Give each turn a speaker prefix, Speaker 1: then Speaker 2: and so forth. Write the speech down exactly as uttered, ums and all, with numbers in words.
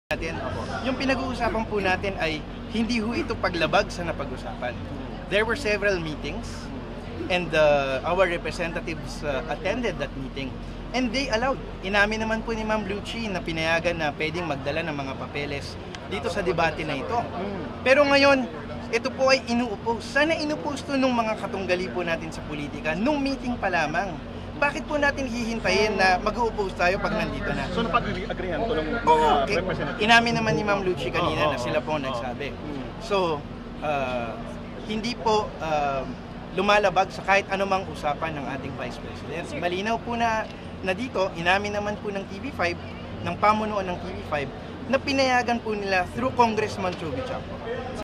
Speaker 1: natin, yung pinag-uusapan po natin ay hindi ho ito paglabag sa napag-usapan. There were several meetings and uh, our representatives uh, attended that meeting and they allowed. Inamin naman po ni Ma'am Lucci na pinayagan na pwedeng magdala ng mga papeles dito sa debate na ito. Pero ngayon, ito po ay inuupo. Sana inupost to nung mga katunggali po natin sa politika nung meeting pa lamang. Bakit po natin hihintayin na mag-u-oppose tayo pag nandito na?
Speaker 2: So napag-agreehan to ng mga
Speaker 1: Oo, okay.
Speaker 2: representative?
Speaker 1: Inamin naman ni Ma'am Lucci kanina
Speaker 2: Oh, oh,
Speaker 1: na sila po
Speaker 2: oh,
Speaker 1: nagsabi.
Speaker 2: oh.
Speaker 1: So, uh, hindi po uh, lumalabag sa kahit anumang usapan ng ating Vice President. Malinaw po na, na dito, inamin naman po ng T V five, ng pamunuan ng T V five, na pinayagan po nila through Congressman Chubby Chapo